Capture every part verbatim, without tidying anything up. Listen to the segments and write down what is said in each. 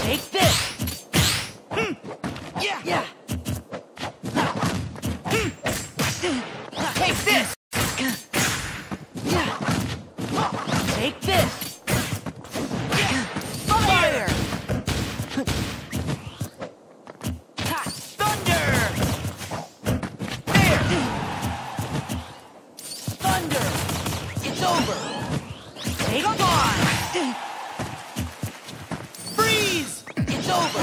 Take this! Hmm. Yeah! Yeah! Hmm. Take this! Yeah! Take this! Yeah! Fire! Thunder! There! Thunder! It's over! Take Come on! Freeze! It's over!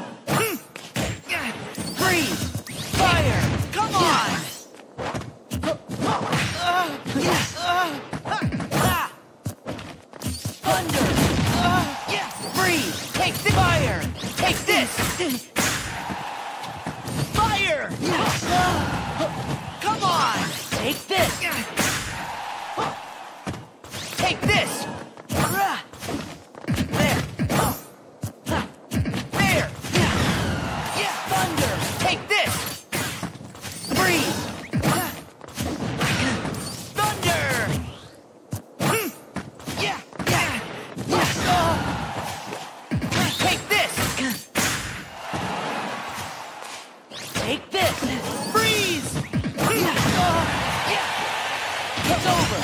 Freeze! Fire! Come on! Thunder! Freeze! Take the fire! Take this! Fire! Come on! Take this! Take this! There! There! Yeah! Thunder! Take this! Freeze! Thunder! Yeah! Yeah! Take this! Take this! Freeze! Yeah! It's over!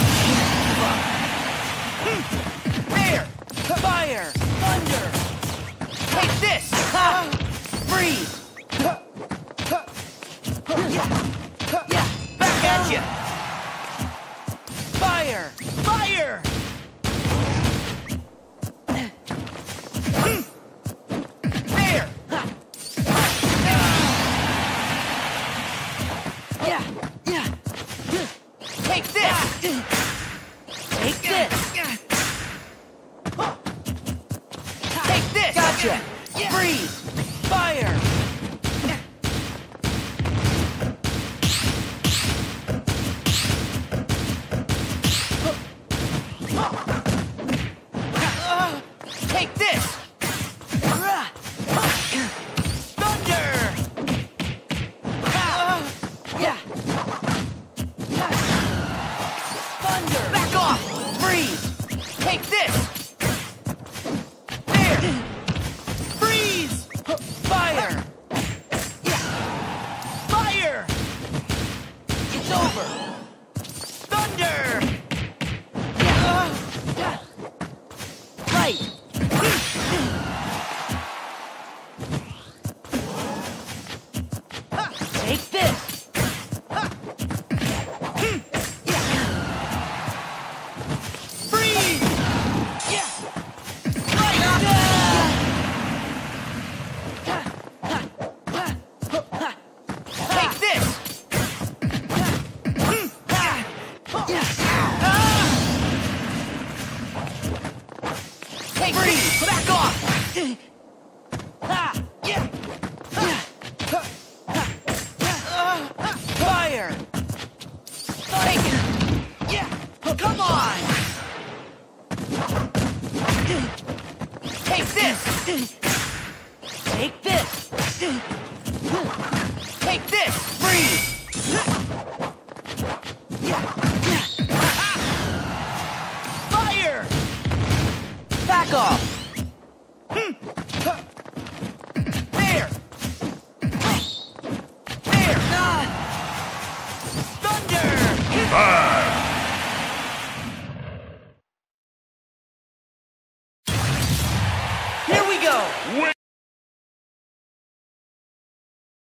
There! Fire! Thunder! Take this! Freeze! Yeah! Yeah! Back at you! Fire! Fire! There! Yeah! Yeah! Take this! Take this! Take this! Gotcha! Freeze! Fire! Take this! Thunder! Yeah! Thunder! Back off! Freeze! Take this! There! Freeze! Fire! Yeah! Fire! It's over! Thunder! Yeah! Right! Take this! Freeze! Yeah! Take this! Take freeze! Back off! Yeah! Fire! Take it! Yeah! Come on! Take this! Take this! Take this! Freeze! Yeah! Fire! Back off! There! There! Thunder! Five. Here we go! Win!